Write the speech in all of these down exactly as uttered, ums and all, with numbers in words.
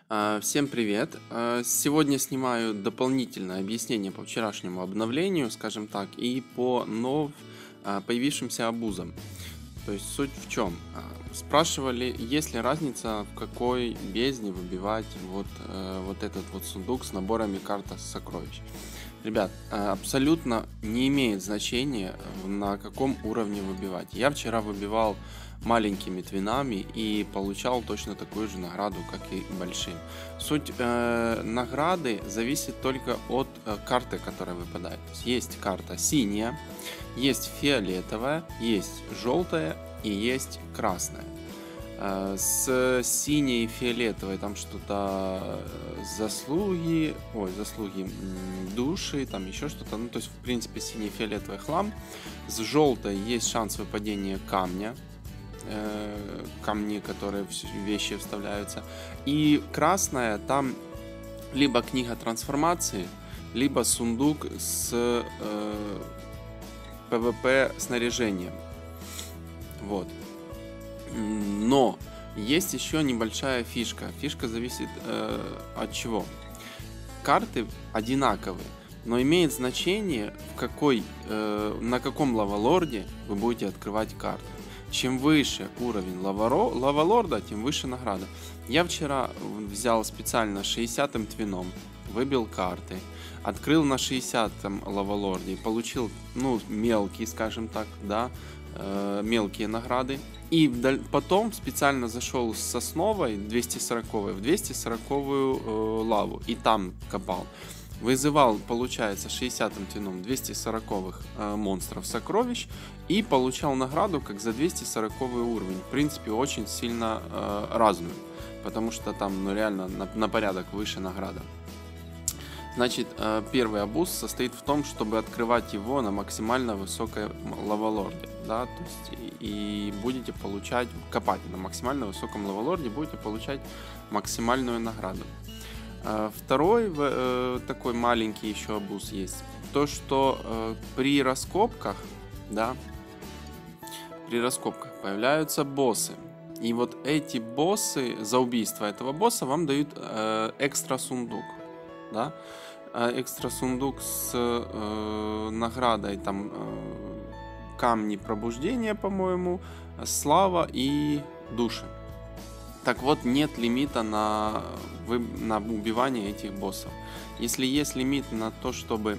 А, Всем привет! А, Сегодня снимаю дополнительное объяснение по вчерашнему обновлению, скажем так, и по нов а, появившимся обузам. То есть суть в чем? Спрашивали, есть ли разница, в какой бездне выбивать вот, э, вот этот вот сундук с наборами карт сокровищ. Ребят, э, абсолютно не имеет значения, э, на каком уровне выбивать. Я вчера выбивал маленькими твинами и получал точно такую же награду, как и большим. Суть э, награды зависит только от э, карты, которая выпадает. То есть есть карта синяя, есть фиолетовая, есть желтая и есть красная. Э, С синей и фиолетовой там что-то э, заслуги, ой, заслуги м, души, там еще что-то. Ну, то есть, в принципе, синий и фиолетовый хлам. С желтой есть шанс выпадения камня, э, камни, которые в вещи вставляются. И красная, там либо книга трансформации, либо сундук с э, пэ вэ пэ снаряжением. Вот. Но есть еще небольшая фишка. Фишка зависит э, от чего. Карты одинаковые, но имеет значение, в какой, э, на каком лавалорде вы будете открывать карты. Чем выше уровень лаваро, лавалорда, тем выше награда. Я вчера взял специально шестидесятым твином, выбил карты, открыл на шестидесятом лавалорде и получил, ну, мелкие, скажем так, да, э, мелкие награды. И потом специально зашел с сосновой двести сороковой в двести сороковую э, лаву и там копал. Вызывал, получается, шестидесятым твином двести сороковых э, монстров сокровищ и получал награду как за двести сороковый уровень. В принципе, очень сильно э, разную, потому что там, ну, реально на, на порядок выше награда. Значит, э, первый абуз состоит в том, чтобы открывать его на максимально высокой лавалорде, да, то есть и, и будете получать, копать на максимально высоком лавалорде, будете получать максимальную награду. Э, Второй э, такой маленький еще абуз есть, то что э, при раскопках, да, при раскопках появляются боссы. И вот эти боссы, за убийство этого босса вам дают э, экстра сундук, да, экстра сундук с э, наградой, там э, камни пробуждения, по-моему, слава и души. Так вот, нет лимита на, вы, на убивание этих боссов. Если есть лимит на то, чтобы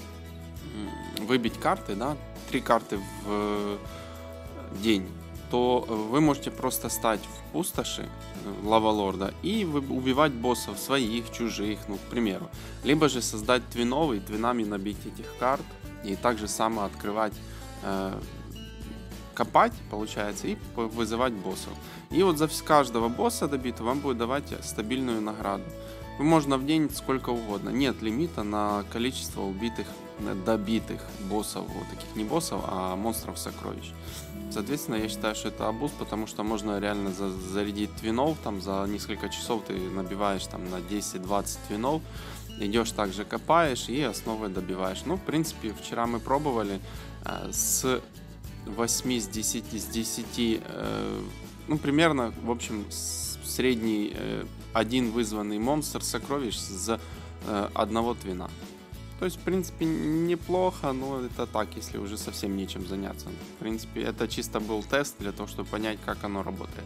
выбить карты, да, три карты в день, то вы можете просто стать в пустоши лавалорда и убивать боссов своих, чужих, ну, к примеру. Либо же создать твиновый, твинами набить этих карт и также само открывать, э, копать, получается, и вызывать боссов. И вот за каждого босса добитого вам будет давать стабильную награду. Вы можно в день сколько угодно. Нет лимита на количество убитых, добитых боссов, вот таких не боссов, а монстров сокровищ. Соответственно, я считаю, что это абуз, потому что можно реально за зарядить твинов, там за несколько часов ты набиваешь там на десять-двадцать твинов, идешь также копаешь и основы добиваешь. Ну, в принципе, вчера мы пробовали э, с восьми, с десяти, с десяти, э, ну, примерно, в общем, средний э, один вызванный монстр сокровищ за э, одного твина. То есть, в принципе, неплохо, но это так, если уже совсем нечем заняться. В принципе, это чисто был тест для того, чтобы понять, как оно работает.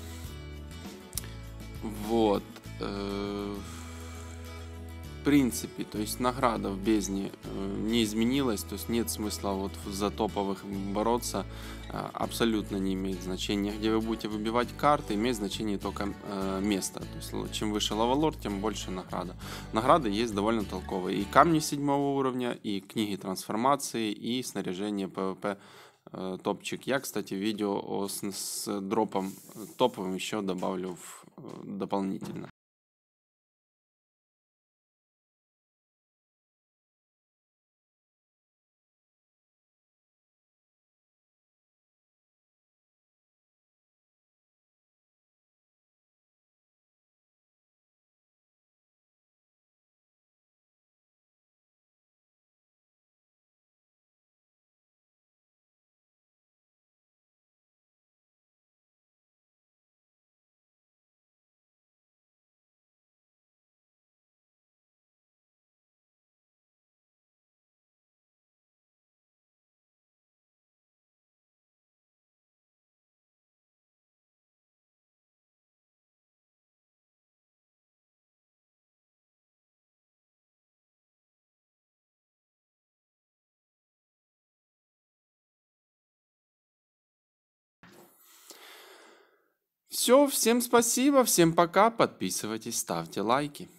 Вот. В принципе, то есть награда в бездне не изменилась, то есть нет смысла вот за топовых бороться, абсолютно не имеет значения, где вы будете выбивать карты, имеет значение только место, то есть чем выше лавалорд, тем больше награда. Награды есть довольно толковые, и камни седьмого уровня, и книги трансформации, и снаряжение пэ вэ пэ топчик. Я, кстати, видео с, с дропом топовым еще добавлю в, дополнительно. все, всем спасибо, всем пока, подписывайтесь, ставьте лайки.